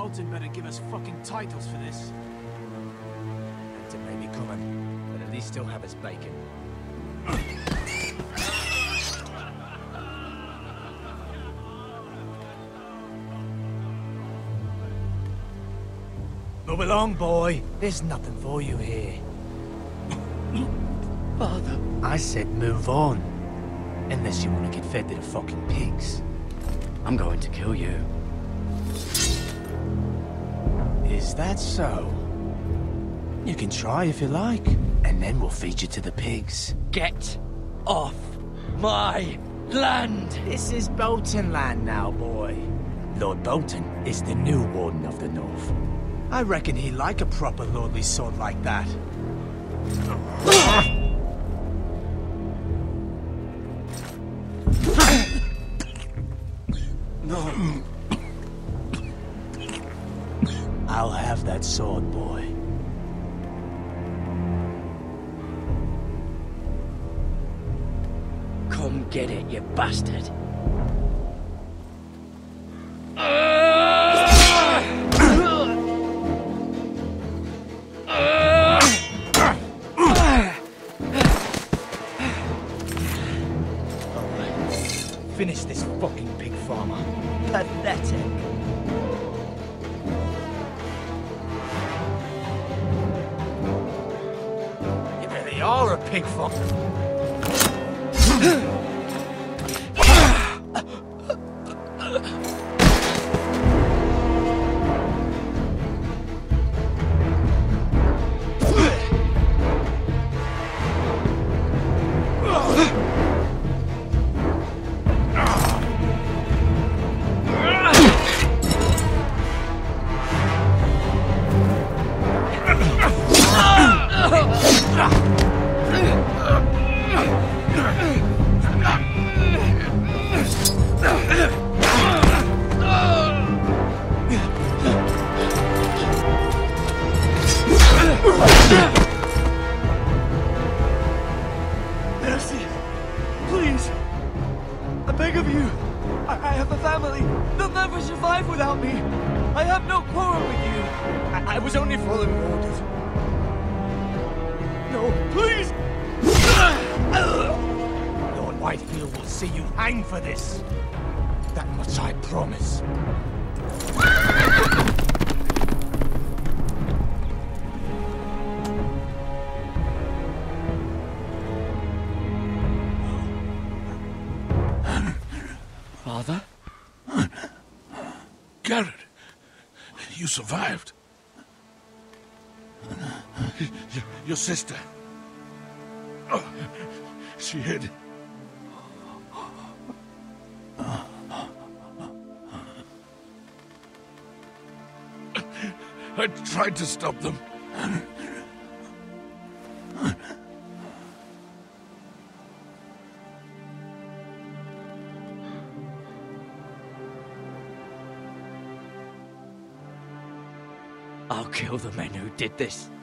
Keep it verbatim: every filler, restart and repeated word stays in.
Bolton better give us fucking titles for this. It may be coming, but at least still have his bacon. Move along, boy. There's nothing for you here. Father. I said move on. Unless you want to get fed to the fucking pigs. I'm going to kill you. Is that so? You can try if you like, and then we'll feed you to the pigs. Get off my land! This is Bolton land now, boy. Lord Bolton is the new Warden of the North. I reckon he'd like a proper lordly sword like that. No. I'll have that sword, boy. Come get it, you bastard. Finish this fucking pig farmer. Pathetic. You really are a pig farmer. Mercy! Please! I beg of you! I, I have a family! They'll never survive without me! I have no quarrel with you! I, I was only following orders. No, please! Lord Whitefield will see you hang for this. That much I promise. Father? Garrett, you survived. Your, your sister. Oh, she hid. I tried to stop them. I'll kill the men who did this.